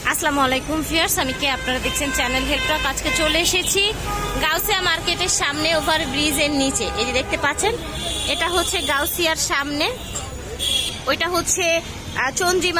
আসসালামু আলাইকুম ভিউয়ার্স, আমি কে আপনারা দেখছেন চ্যানেল হেল্পটক। আজকে চলে এসেছি গাউসিয়া মার্কেটের সামনে ওভার ব্রিজের নিচে। এই যে দেখতে পাচ্ছেন, এটা হচ্ছে গাউসিয়ার সামনে, ওইটা হচ্ছে চন্দ্রিমা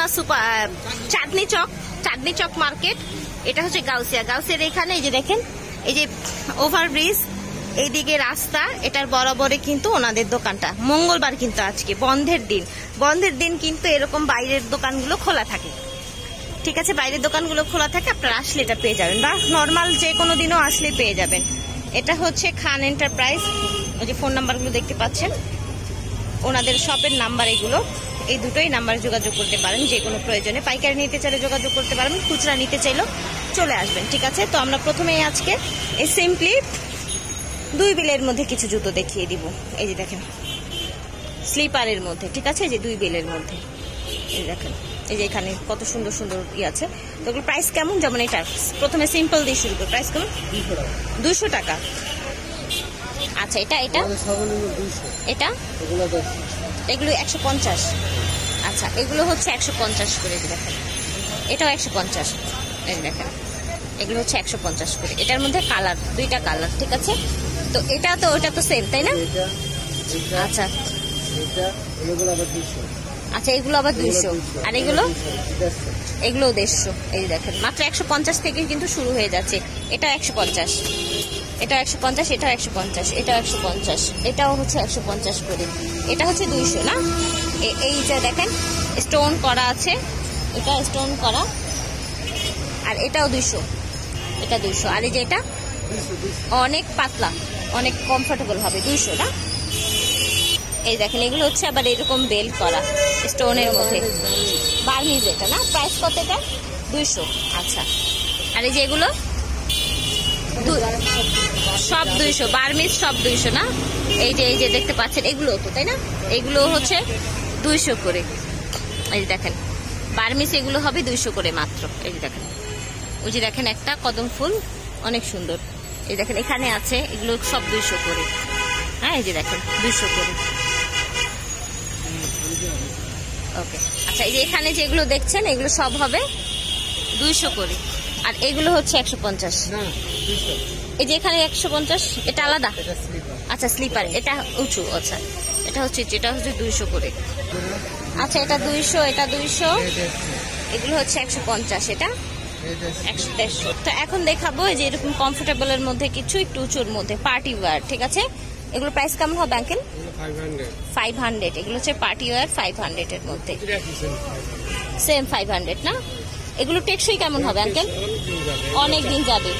চাঁদনি চক মার্কেট। এটা হচ্ছে গাউসিয়ার এখানে। এই যে দেখেন, এই যে ওভার ব্রিজ, এইদিকে রাস্তা, এটার বরাবরে কিন্তু ওনাদের দোকানটা। মঙ্গলবার কিন্তু আজকে বন্ধের দিন কিন্তু এরকম বাইরের দোকানগুলো খোলা থাকে। ঠিক আছে, বাইরের দোকানগুলো খোলা থাকে, আপনারা আসলে এটা পেয়ে যাবেন, বা নর্মাল যে কোনো দিনও আসলে পেয়ে যাবেন। এটা হচ্ছে খান এন্টারপ্রাইজ। ওই যে ফোন নাম্বারগুলো দেখতে পাচ্ছেন, ওনাদের শপের নাম্বার এগুলো। এই দুটোই নাম্বারে যোগাযোগ করতে পারেন যে কোনো প্রয়োজনে। পাইকারি নিতে চাইলে যোগাযোগ করতে পারবেন, খুচরা নিতে চাইলেও চলে আসবেন। ঠিক আছে, তো আমরা প্রথমেই আজকে এই সিম্পলি 2 বিলের মধ্যে কিছু জুতো দেখিয়ে দিব। এই যে দেখেন, স্লিপারের মধ্যে। ঠিক আছে, যে 2 বিলের মধ্যে। এই দেখেন, এই যে এখানে কত সুন্দর সুন্দর আছে। তো ওগুলো প্রাইস কেমন? যেমন এটা প্রথমে সিম্পল দিয়ে শুরু করি, প্রাইস কেমন? 200 টাকা। আচ্ছা, এটা এগুলো 150। আচ্ছা, এগুলো হচ্ছে 150 করে। দেখেন, এটাও 150। এই দেখেন, এগুলো হচ্ছে 150 করে। এটার মধ্যে কালার, 2টা কালার। ঠিক আছে, তো এটা তো ওটা তো সেম, তাই না? আচ্ছা আচ্ছা, এগুলো আবার 200। আর এগুলো 150। এই দেখেন, মাত্র 150 থেকে কিন্তু শুরু হয়ে যাচ্ছে। এটা 150, এটা 150, এটা 150, এটা 150, এটাও হচ্ছে 150 করে। এটা হচ্ছে 200 না? এই যে দেখেন, স্টোন করা আছে, এটা স্টোন করা। আর এটাও 200, এটা 200। আর এই যে এটা অনেক পাতলা, অনেক কমফোর্টেবল হবে, 200 না? এই দেখেন, এগুলো হচ্ছে আবার এরকম বেল করা স্টোনের মধ্যে, বার্মিজ। এটা না? প্রাইস কত এটা? 200। আচ্ছা, আর এই যে এগুলো সব 200, বার্মিজ সব 200 না? এই যে দেখতে পাচ্ছেন, এগুলো তো, তাই না? এগুলো হচ্ছে 200 করে। এই যে দেখেন, বার্মিজ এগুলো হবে 200 করে মাত্র। এই যে দেখেন, ওই যে দেখেন একটা কদম ফুল, অনেক সুন্দর। এই দেখেন, এখানে আছে, এগুলো সব 200 করে। হ্যাঁ, এই যে দেখেন, 200 করে। ওকে, আচ্ছা, এই যে এখানে যেগুলো দেখছেন, এগুলো সব হবে 200 করে। আর এগুলো হচ্ছে 150। এই যে এখানে 150, এটা আলাদা। আচ্ছা, স্লিপার, এটা উঁচু। আচ্ছা, এটা হচ্ছে 200 করে। আচ্ছা, এটা 200, এটা 200, এগুলো হচ্ছে 150, এটা 150। তো এখন দেখাবো যে এরকম কমফোর্টেবল এর মধ্যে কিছু একটু উঁচুর মধ্যে পার্টি ওয়্যার। ঠিক আছে, এগুলো প্রাইস কেমন হবে আঙ্কেল? 500। এগুলো হচ্ছে পার্টি ওয়্যার 500 এর মধ্যে, সেম 500 না? এগুলো টেকসই কেমন হবে আঙ্কেল? অনেক দিন যাবে।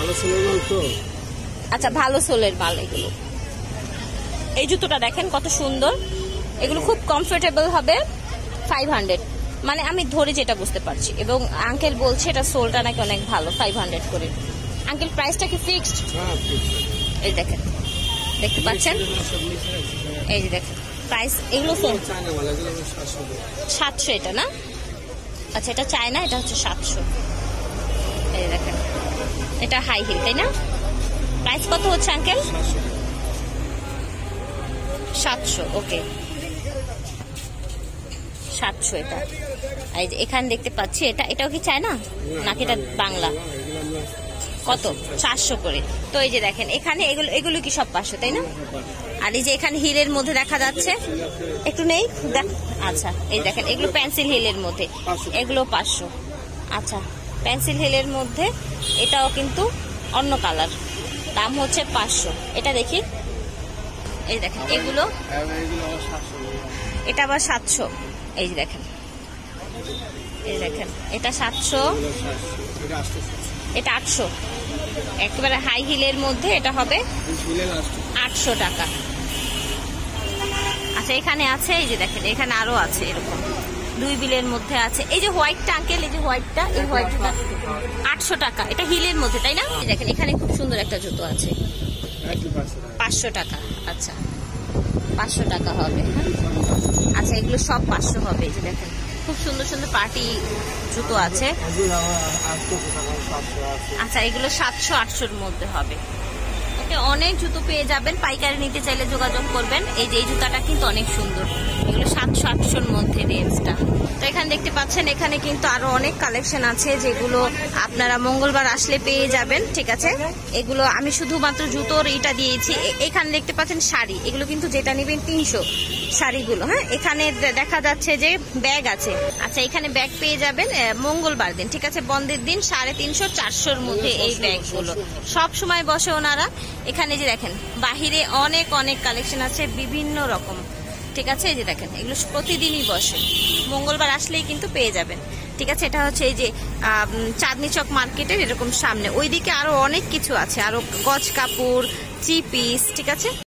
আচ্ছা, ভালো সোলের মাল এগুলো। এই জুতোটা দেখেন কত সুন্দর, এগুলো খুব কমফোর্টেবল হবে, 500। মানে আমি ধরে যেটা বুঝতে পারছি, এবং আঙ্কেল বলছে এটা সোলটা নাকি অনেক ভালো, 500 করে। আঙ্কেল প্রাইসটা কি ফিক্সড? এই দেখেন, দেখতে পাচ্ছেন, এই যে দেখেন প্রাইস, এগুলো 700। এটা না? আচ্ছা, এটা চায়না, এটা হচ্ছে 700। এই দেখেন, এটা হাই হিল, তাই না? প্রাইস কত হচ্ছে আঙ্কেল? 700। ওকে, 700 এটা। এই যে এখানে দেখতে পাচ্ছি, এটাও কি চায়না নাকি এটা বাংলা? কত? 400 করে। তো এই যে দেখেন, এখানে এগুলো কি সব 500, তাই না? আর এই যে এখানে হিলের মধ্যে দেখা যাচ্ছে, একটু নেই দেখ। আচ্ছা, এই দেখেন, এগুলো পেন্সিল হিলের মধ্যে, এগুলো 500। আচ্ছা, পেন্সিল হিলের মধ্যে এটাও কিন্তু অন্য কালার, দাম হচ্ছে 500। এটা দেখি, এই দেখেন, এগুলো, এটা আবার 700। এই যে দেখেন, এই দেখেন, এটা 700, এটা 800। একেবারে হাই হিলের মধ্যে এটা হবে 800 টাকা। আচ্ছা, এখানে আছে, এই যে দেখেন, এখানে আরো আছে এরকম 2 বিলের মধ্যে আছে। এই যে হোয়াইটটা আঙ্কেল, এই যে হোয়াইটটা, এই হোয়াইটটা 800 টাকা। এটা হিলের মধ্যে, তাই না? দেখেন, এখানে খুব সুন্দর একটা জুতো আছে, 500 টাকা। আচ্ছা, 500 টাকা হবে। আচ্ছা, এগুলো সব 500 হবে। এই যে দেখেন, খুব সুন্দর সুন্দর পার্টি জুতো আছে। আচ্ছা, এগুলো 700-800-র মধ্যে হবে। মার্কেটে অনেক জুতো পেয়ে যাবেন, পাইকারি নিতে চাইলে যোগাযোগ করবেন। এই যে এই জুতাটা কিন্তু অনেক সুন্দর, এগুলো 700-800-র মধ্যে রেঞ্জটা। তো এখানে দেখতে পাচ্ছেন এখানে কিন্তু আরো অনেক কালেকশন আছে যেগুলো আপনারা মঙ্গলবার আসলে পেয়ে যাবেন, ঠিক আছে। এগুলো আমি শুধুমাত্র জুতোর এটা দিয়েছি। এখানে দেখতে পাচ্ছেন শাড়ি, এগুলো কিন্তু যেটা নেবেন 300 শাড়িগুলো। হ্যাঁ, এখানে দেখা যাচ্ছে যে ব্যাগ আছে। আচ্ছা, এখানে ব্যাগ পেয়ে যাবেন মঙ্গলবার দিন, ঠিক আছে, বন্ধের দিন 350-400-র মধ্যে এই ব্যাগগুলো সব সময় বসে ওনারা। এখানে যে দেখেন বাহিরে অনেক অনেক কালেকশন আছে বিভিন্ন রকম, ঠিক আছে। এই যে দেখেন এগুলো প্রতিদিনই বসে, মঙ্গলবার আসলেই কিন্তু পেয়ে যাবেন, ঠিক আছে। এটা হচ্ছে এই যে চাঁদনি চক মার্কেটের এরকম সামনে, ওইদিকে আরো অনেক কিছু আছে, আরো গজ কাপড়, থ্রি পিস, ঠিক আছে।